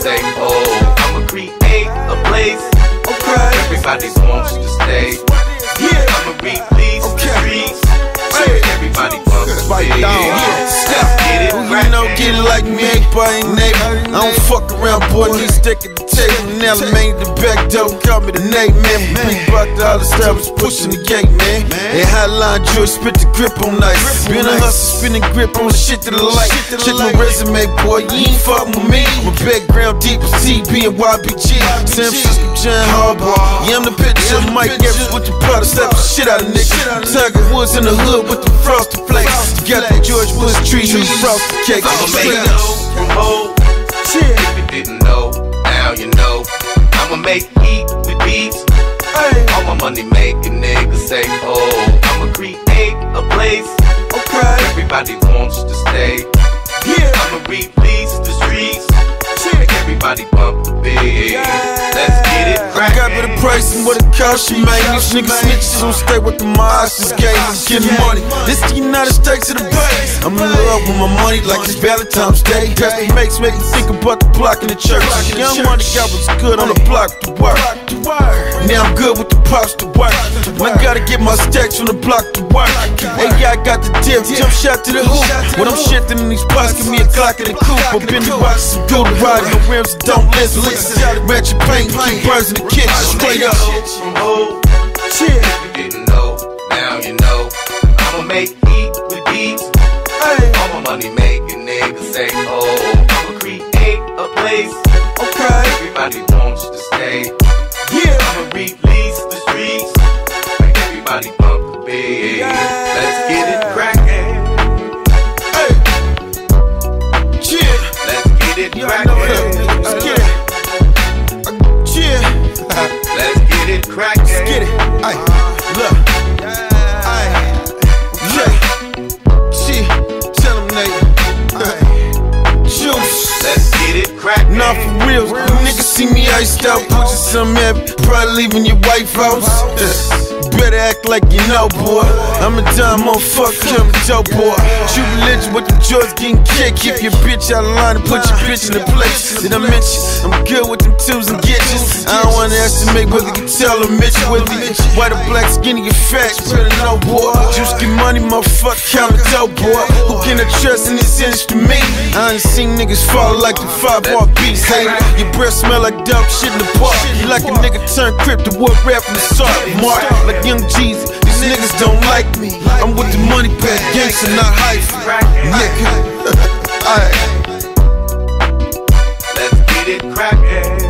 say, oh, I'ma create a place. Okay. Everybody wants to stay. Yeah. I'ma release the streets. Everybody wants to stay. Get it right. You know, get it like me, everybody neighbor. I don't fuck around, boy, need stick at the table. Now I made the back door, call me the name, man. Big about the other stuff, was pushing the gate, man. And Highline Joy spit the grip on ice. Been a hustle, spinning grip on shit to the light. Check my resume, boy, you ain't fucking with me. My background deep as TB and YBG. San Francisco, John Harbaugh. Yeah, I'm the picture of Mike Evans with the powder, slap the shit out of niggas. Tiger Woods in the hood with the frosted flakes. Got the George Bush trees and the frosted cakes. I'ma make it from old. If you didn't know, now you know. I'ma make heat with beats. All my money making niggas say, oh, I'ma create a place. Okay. Everybody wants to stay. Yeah. I'ma release the streets. Everybody bump the beat. Let's get it right. I got better price than what it costs you, man. These niggas snitches don't stay with the monsters game. Getting money. This the United States of the base. I'm in love with my money like it's Valentine's Day. Pastor makes me think about the block in the church. Young money got what's good on the block to work. Now I'm good with the pops to work. I gotta get my stacks from the block to work. Hey, yeah, I got the dip, jump shot to the hoop. When I'm shifting in these spots, give me a Glock in the coupe. I've been the box, some good riding, no rims that don't listen. Match your paint, keep birds in the kitchen, straight up. If you didn't know, now you know. I'ma make heat with beats. All my money making niggas say, oh, I'ma create a place. Okay. Everybody wants to stay. Yeah. I'ma release the streets. Everybody bump the beat. Let's get it crackin'. Hey. Yeah. Let's get it crackin'. Let's get it. Yeah. Let's get it crackin'. Let's get it. Ay. Look. Ay. Yeah. Shit. Tell them, nigga. Juice. Let's get it crackin'. Nah, for real. Niggas see me iced out, put you some heavy. Probably leaving your wife house. Better act like you know, boy. I'm a dime motherfucker, I'm a dope boy. True religion with them joints getting kicked. Keep your bitch out of line and put your bitch in the place. Did I mention I'm good with them twos and gitches? I don't wanna estimate whether you can tell or Mitch with me. White or black, skinny or fat, better know, boy. Juice get money, motherfucker, count a dope, boy. Who can I trust in this industry? Me. I ain't seen niggas fall like the 5-bar beats. Hey, your breath smell like dope shit in the park. You like a nigga turn crip to what rap from the start. Mark like Young Jeezy, these niggas don't like me. I'm with the money bag gangsta, not hype. Nigga. Let's get it crackin'.